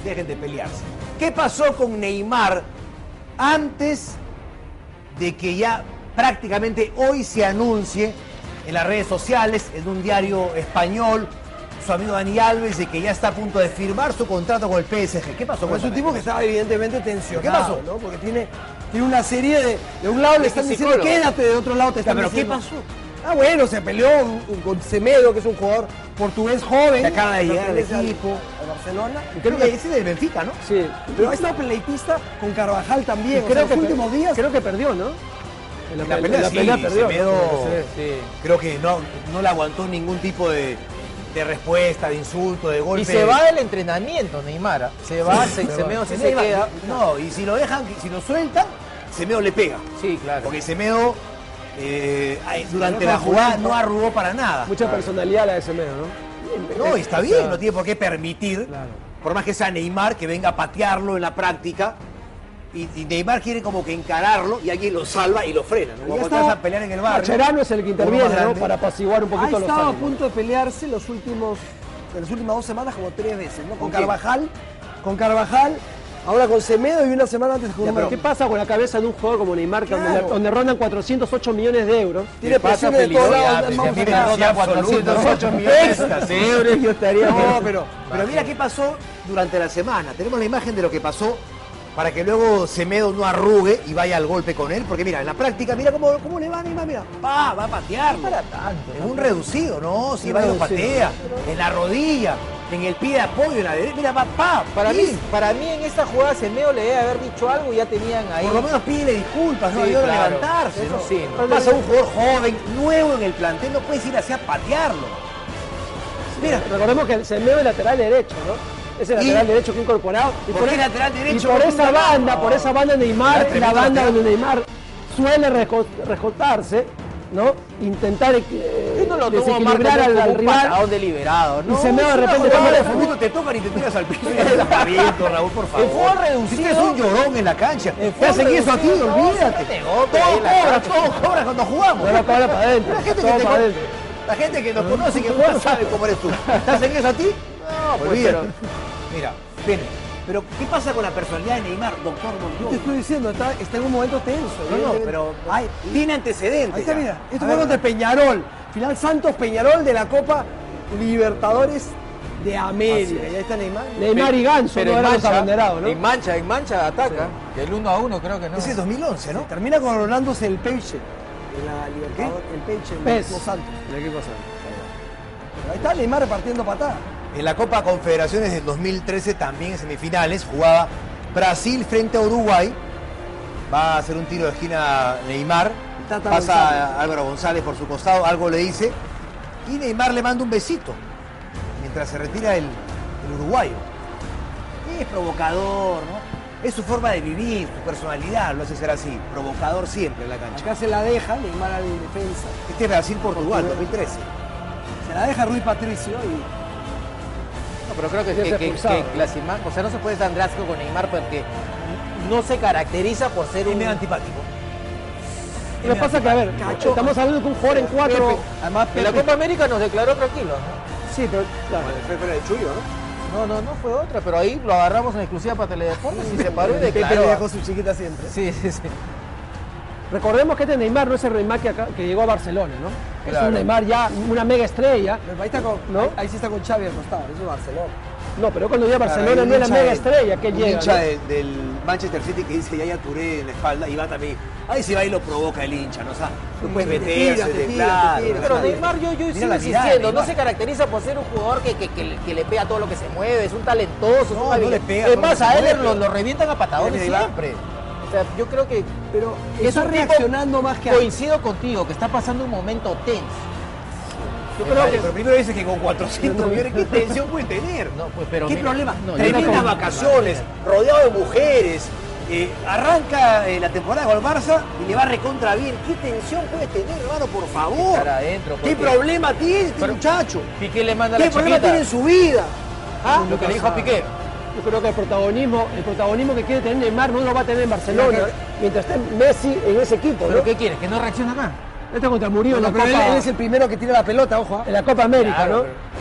dejen de pelearse. ¿Qué pasó con Neymar antes de que ya prácticamente hoy se anuncie en las redes sociales, en un diario español, su amigo Dani Alves, de que ya está a punto de firmar su contrato con el PSG? ¿Qué pasó? Es un tipo que estaba evidentemente tensionado. ¿Qué pasó? ¿No? Porque tiene una serie de un lado le están diciendo quédate, de otro lado te están ¿Pero diciendo... qué pasó? Ah, bueno, se peleó con Semedo, que es un jugador portugués joven. Que acaba de llegar al pertenece equipo. al Barcelona. Y creo que ese es del Benfica, ¿no? Sí, pero ha estado peleitista con Carvajal también. Y creo que los últimos días. Creo que perdió, ¿no? En la pelea perdió. Semedo, Sí. creo que no le aguantó ningún tipo de respuesta, de insulto, de golpe. Y se va del entrenamiento, Neymar. Se va, Semedo sí se queda. No, y si lo dejan, si lo sueltan, Semedo le pega. Sí, claro. Porque Semedo durante la jugada no arrugó para nada. Mucha personalidad la de Semedo, ¿no? No, y está bien, no tiene por qué permitir, por más que sea Neymar, que venga a patearlo en la práctica. Y Neymar quiere como que encararlo y alguien lo salva y lo frena, ¿no? Cuando estás a pelear en el barrio. Mascherano es el que interviene, ¿no? Para apaciguar un Ha poquito los estado a ánimos. punto de pelearse en las últimas 2 semanas como 3 veces, ¿no? Con Carvajal, ahora con Semedo y una semana antes con Pero ¿qué pasa con la cabeza de un jugador como Neymar, que Claro. donde rondan 408 millones de euros? Tiene presiones de todos lados. Si a Vamos mí a me ver. rondan 408 millones de euros, yo estaría... No, pero mira qué pasó durante la semana. Tenemos la imagen de lo que pasó para que luego Semedo no arrugue y vaya al golpe con él. Porque mira, en la práctica, mira cómo le va a Neymar, mira. Va a patear. No para tanto. Es un reducido, ¿no? Si va y lo patea. En la rodilla, en el pie de apoyo, en la derecha. Mira, va, Para mí en esta jugada Semedo le debe haber dicho algo y ya tenían ahí. por lo menos pídele disculpas, no Sí, ayuda a claro. levantarse. Eso ¿no? sí, ¿no? Pasa un jugador joven, nuevo en el plantel, no puedes ir así a patearlo. Mira, Recordemos que el Semedo es lateral derecho, ¿no? Es el lateral derecho que ha incorporado. ¿Por qué lateral derecho? Y por esa banda Neymar, Era la tremendo banda lateral. donde Neymar suele recortarse, ¿no? Intentar Yo no lo tomo más desequilibrar como al un rival. patadón deliberado, ¿no? Y Semedo de repente Jugada de toma- fútbol te tocan y te tiras al piso. Está bien, Raúl, por favor. El fútbol reducido- Si tienes un llorón en la cancha, te fútbol hacen eso a ti, reducido, no, olvídate. se mete golpe ahí en la cancha. Todo cobra cuando jugamos. Ahora para adentro, La gente, todo que te para adentro. la gente que nos conoce y que juega sabe cómo eres tú. ¿Te hacen eso a ti? No, pues, Olvídate. Mira, ven. Pero, ¿qué pasa con la personalidad de Neymar, doctor Te Montiel? estoy diciendo, está en un momento tenso. No, evidentemente. pero tiene antecedentes. Ahí está, ya. mira. A Esto ver, fue contra Peñarol. Final Santos Peñarol de la Copa Libertadores de América. Y ahí está Neymar. Neymar y Ganso pero no en eran los abanderados, ¿no? en mancha ataca. Que el 1-1 creo que no. Ese es 2011, ¿no? Termina coronándose el Peixe en la Libertadores. El Peixe en Pez. Los Santos. El equipo Santos. Ahí está Neymar repartiendo patadas. En la Copa Confederaciones del 2013, también en semifinales, jugaba Brasil frente a Uruguay. Va a hacer un tiro de esquina Neymar. Tata Pasa González. a Álvaro González por su costado, algo le dice. Y Neymar le manda un besito mientras se retira el uruguayo. Es provocador, ¿no? Es su forma de vivir, su personalidad, lo hace ser así. Provocador siempre en la cancha. Acá se la deja Neymar al defensa. Este es Brasil-Portugal, 2013. Se la deja Rui Patricio y No, pero creo que, Ya se que expulsado. Clasiman, o sea, no se puede tan drástico con Neymar porque no se caracteriza por ser Es un... medio antipático. Lo que pasa es que, a ver, Cacho. estamos hablando de un jugador en cuatro... Pepe. además En la Pepe- Copa América nos declaró tranquilos, ¿no? Sí, pero claro. Fue fuera de Chuyo, ¿no? No fue otra, pero ahí lo agarramos en exclusiva para Teledeportes y se paró y Pepe le declaró. dejó su chiquita siempre. Sí. Recordemos que este Neymar no es el Neymar que llegó a Barcelona, ¿no? Es Claro. un Neymar ya, una mega estrella. Pero ahí, está con, ¿No? ahí sí está con Xavi al costado, eso es Barcelona. No, pero cuando llega a Barcelona Claro, no es la hincha mega de- estrella que un llega. hincha ¿no? del Manchester City que dice Yaya Touré en la espalda y va también. Ahí se va y lo provoca el hincha, ¿no? O sea, no puedes te meterse, tira, te de tira, claro. te tira. Pero ¿sabes? Neymar, yo Mira sigo la mirada, insistiendo, no Neymar. se caracteriza por ser un jugador que le pega todo lo que se mueve, es un talentoso, es No, un no hábil. le pega Es todo lo más, que a se él mueve, lo revientan a patadones Mira, ahí va. siempre. O sea, yo creo que Pero es está un tipo- reaccionando más que antes. coincido contigo, que está pasando un momento tenso. Yo Pero, creo que... pero primero dice que con 400 millones, ¿qué tensión puede tener? No, pues, pero ¿Qué mira, problema? no, yo Tremendas no- vacaciones, rodeado de mujeres. Arranca la temporada con el Barça y le va recontra bien. ¿Qué tensión puede tener, hermano, por favor? Estar adentro, ¿Qué porque- problema tiene este Pero- muchacho? Piqué le manda ¿Qué la problema chiquita. tiene en su vida? ¿Ah? Lo que le dijo a Piqué. Yo creo que el protagonismo que quiere tener Neymar no lo va a tener en Barcelona, mientras esté Messi en ese equipo, ¿Pero ¿no? qué quieres? ¿Que no reacciona más? Este contra Murillo Bueno, en la pero Copa, él es el primero que tira la pelota, ojo. en la Copa América, Claro, ¿no? pero-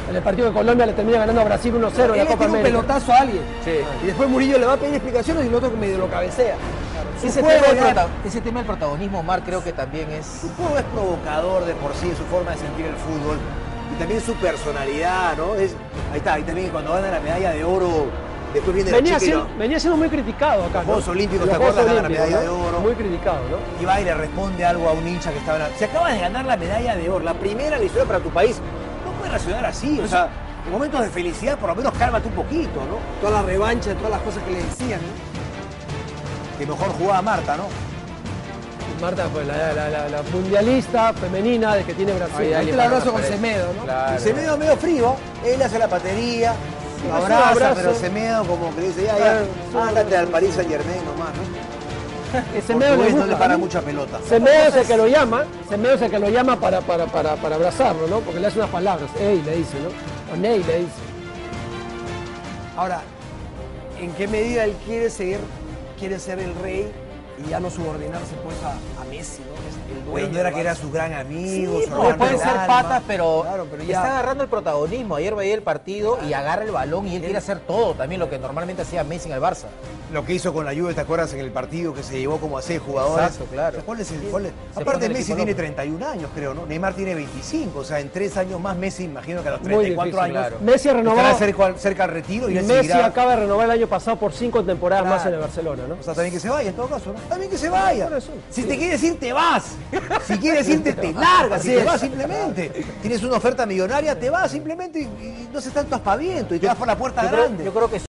En el partido de Colombia le termina ganando a Brasil 1-0 en la Él le Copa tira un América. pelotazo a alguien. Sí. Y después Murillo le va a pedir explicaciones y el otro medio lo cabecea. Su Ese juego tema, ya- ese tema del protagonismo, Omar, creo que también es... Su juego es provocador de por sí, su forma de sentir el fútbol y también su personalidad, ¿no? Ahí está, ahí también cuando gana la medalla de oro, después viene Venía la chica y venía siendo muy criticado acá. Los Juegos ¿no? Olímpicos, Los ¿te Juegos acuerdas? Gana la Olímpicos, medalla ¿no? de oro. Muy criticado, ¿no? y va y le responde algo a un hincha que estaba se acaba de ganar la medalla de oro, la primera en la historia para tu país. No puedes reaccionar así, o sea, en momentos de felicidad por lo menos cálmate un poquito, ¿no? Toda la revancha, todas las cosas que le decían, ¿no? Que mejor jugaba Marta, ¿no? Marta fue la mundialista femenina de que tiene Brasil. Ay, Ahí dale, el abrazo con parece. Semedo, ¿no? Claro. Y Semedo medio frío, él hace la patería, lo pues, un abraza, abrazo. pero Semedo como que dice, ya, ándate al Paris Saint Germain nomás, ¿no? Que Semedo le Portugués no busca, le para ¿no? mucha pelota. Semedo es el que lo llama, Semedo es el que lo llama para abrazarlo, ¿no? Porque le hace unas palabras, ey, le dice, ¿no? O Ney le dice. Ahora, ¿en qué medida él quiere ser el rey y ya no subordinarse pues a Messi, ¿no? Es el dueño. Bueno, no era del que era Barça. su gran amigo, Sí, su no, hermano pueden del ser alma. patas, pero, Claro, pero ya- está agarrando el protagonismo. Ayer veía el partido y agarra el balón y él quiere hacer todo también lo que normalmente hacía Messi en el Barça. Lo que hizo con la Juve, ¿te acuerdas en el partido que se llevó como a 6 jugadores? Exacto, claro. ¿Cuál es el- Sí, cuál es? se Aparte pone el Messi equipo tiene loco. 31 años, creo, ¿no? Neymar tiene 25, o sea, en 3 años más Messi, imagino que a los Muy 34 difícil, años claro. Messi ha renovado. estará cerca al retiro y él Messi seguirá. acaba de renovar el año pasado por 5 temporadas Claro. más en el Barcelona, ¿no? O sea, también que se vaya en todo caso, ¿no? También que se vaya. Por eso. Si te quieres ir, te vas. Si quieres irte, te largas. Si te vas simplemente. Tienes una oferta millonaria, te vas simplemente y no haces tanto aspaviento y te vas por la puerta grande. Yo creo que